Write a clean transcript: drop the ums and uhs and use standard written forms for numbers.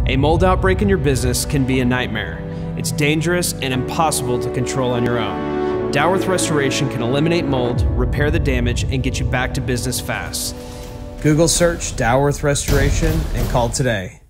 A mold outbreak in your business can be a nightmare. It's dangerous and impossible to control on your own. Dalworth Restoration can eliminate mold, repair the damage, and get you back to business fast. Google search Dalworth Restoration and call today.